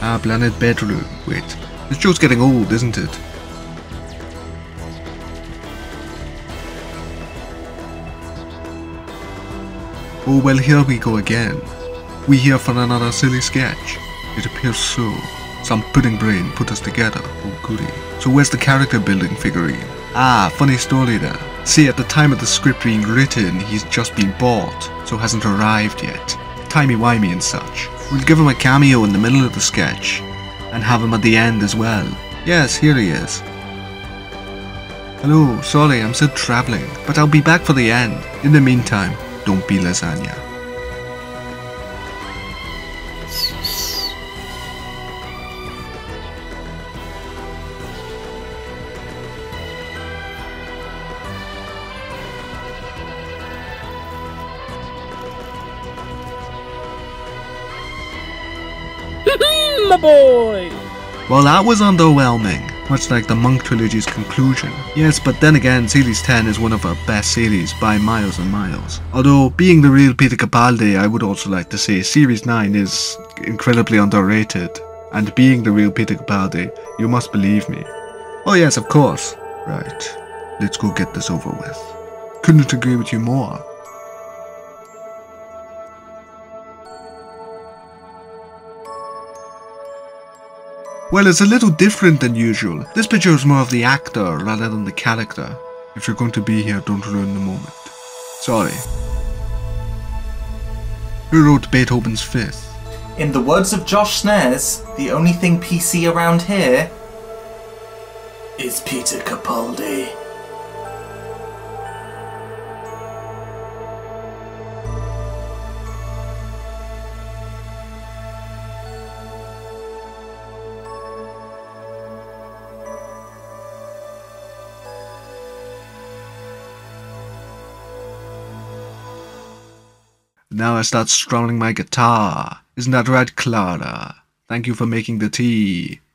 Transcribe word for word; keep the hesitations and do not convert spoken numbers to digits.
Ah, Planet Bedroom. Wait, this show's getting old, isn't it? Oh well, here we go again. We here for another silly sketch. It appears so. Some pudding brain put us together. Oh goody. So where's the character building figurine? Ah, funny story there. See, at the time of the script being written, he's just been bought, so hasn't arrived yet. Timey-wimey and such. We'll give him a cameo in the middle of the sketch, and have him at the end as well. Yes, here he is. Hello, sorry, I'm still travelling, but I'll be back for the end. In the meantime, don't be lasagna. My boy! Well, that was underwhelming, much like the Monk Trilogy's conclusion. Yes, but then again, Series ten is one of our best series by miles and miles. Although, being the real Peter Capaldi, I would also like to say Series nine is incredibly underrated. And being the real Peter Capaldi, you must believe me. Oh yes, of course. Right, let's go get this over with. Couldn't agree with you more. Well, it's a little different than usual. This picture is more of the actor rather than the character. If you're going to be here, don't ruin the moment. Sorry. Who wrote Beethoven's Fifth? In the words of Josh Snares, the only thing P C around here is Peter Capaldi. Now I start strumming my guitar. Isn't that right, Clara? Thank you for making the tea.